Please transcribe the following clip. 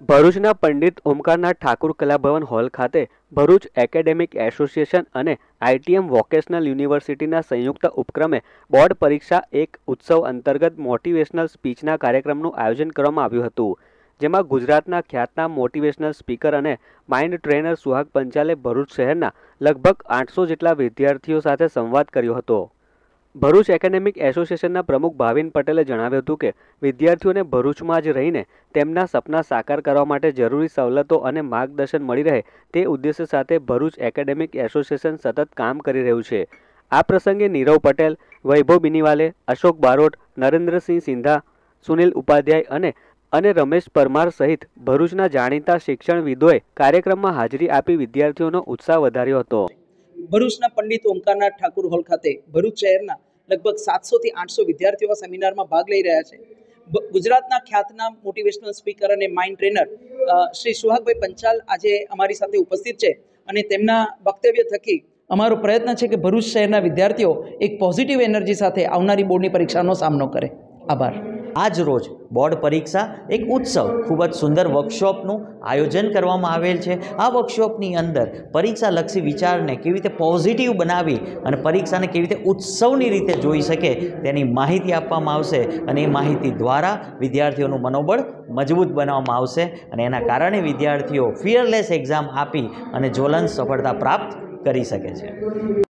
ભરૂચના પંડિત ઓમકારનાથ ઠાકુર કલાભવન હોલ ખાતે Bharuch academic association અને આઈટીએમ વોકેશનલ યુનિવર્સિટીના સંયુક્ત ઉપક્રમે બોર્ડ પરીક્ષા એક ઉત્સવ અંતર્ગત મોટિવેશનલ સ્પીચના કાર્યક્રમનું આયોજન કરવામાં આવ્યું હતું, જેમાં ગુજરાતના ખ્યાતનામ મોટિવેશનલ સ્પીકર અને માઇન્ડ ટ્રેનર સુહાગ પંચાલે ભરૂચ શહેરના લગભગ 800 જેટલા વિદ્યાર્થીઓ સાથે સંવાદ કર્યો હતો। ભરૂચ એકેડેમિક એસોસિએશનના પ્રમુખ ભાવિન પટેલે જણાવ્યું હતું કે વિદ્યાર્થીઓને ભરૂચમાં જ રહીને તેમના સપના સાકાર કરવા માટે જરૂરી સવલતો અને માર્ગદર્શન મળી રહે તે ઉદ્દેશ્ય સાથે ભરૂચ એકેડેમિક એસોસિએશન સતત કામ કરી રહ્યું છે। આ પ્રસંગે નીરવ પટેલ, વૈભવ બિનીવાલે, અશોક બારોટ, નરેન્દ્રસિંહ સિંધા, સુનિલ ઉપાધ્યાય અને રમેશ પરમાર સહિત ભરૂચના જાણીતા શિક્ષણવિદોએ કાર્યક્રમમાં હાજરી આપી વિદ્યાર્થીઓનો ઉત્સાહ વધાર્યો હતો। ભરૂચના પંડિત ઓમકારનાથ ઠાકુર હોલ ખાતે ભરૂચ શહેરના લગભગ 700 થી 800 વિદ્યાર્થીઓ સેમિનારમાં ભાગ લઈ રહ્યા છે। ગુજરાતના ખ્યાતનામ મોટિવેશનલ સ્પીકર અને માઇન્ડ ટ્રેનર શ્રી સુહાગભાઈ પંચાલ આજે અમારી સાથે ઉપસ્થિત છે અને તેમના વક્તવ્ય થકી અમારો પ્રયત્ન છે કે ભરૂચ શહેરના વિદ્યાર્થીઓ એક પોઝિટિવ એનર્જી સાથે આવનારી બોર્ડની પરીક્ષાનો સામનો કરે। આભાર। આજ રોજ બોર્ડ પરીક્ષા એક ઉત્સવ ખૂબ જ સુંદર વર્કશોપનું આયોજન કરવામાં આવેલ છે। આ વર્કશોપની અંદર પરીક્ષાલક્ષી વિચારને કેવી રીતે પોઝિટિવ બનાવી અને પરીક્ષાને કેવી રીતે ઉત્સવની રીતે જોઈ શકે તેની માહિતી આપવામાં આવશે અને એ માહિતી દ્વારા વિદ્યાર્થીઓનું મનોબળ મજબૂત બનાવવામાં આવશે અને એના કારણે વિદ્યાર્થીઓ ફિયરલેસ એક્ઝામ આપી અને જ્વલંત સફળતા પ્રાપ્ત કરી શકે છે।